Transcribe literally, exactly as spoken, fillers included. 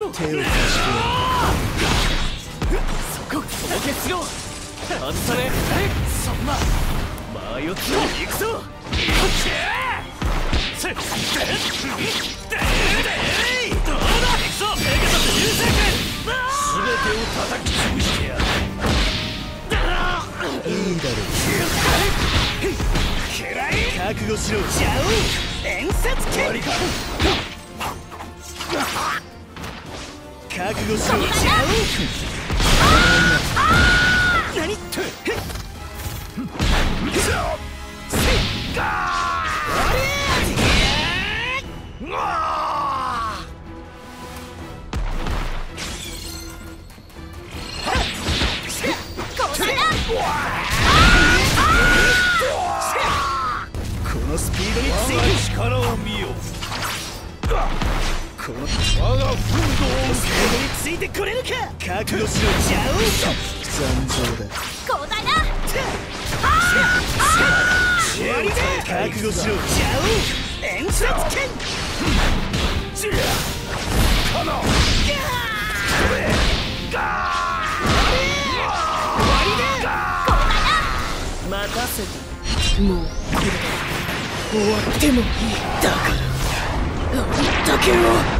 手を貸してやる。 そこ凍結ろ外さねそんな間四つに行くぞ。どうだ行くぞペガサス流星拳全てを叩き潰してやる。 いいだろう。覚悟しろ。 ジャオ演殺剣覚悟しろ。 ジャオ何ってこのスピードについて力を見よ。 この我が奮闘をスピードについてこれるか。覚悟しろ。ジャオ残像だ。 こうだな。 覚悟しろ。 ジャオ演殺剣この待たせた。もうこれで終わってもいい。だからあんだけを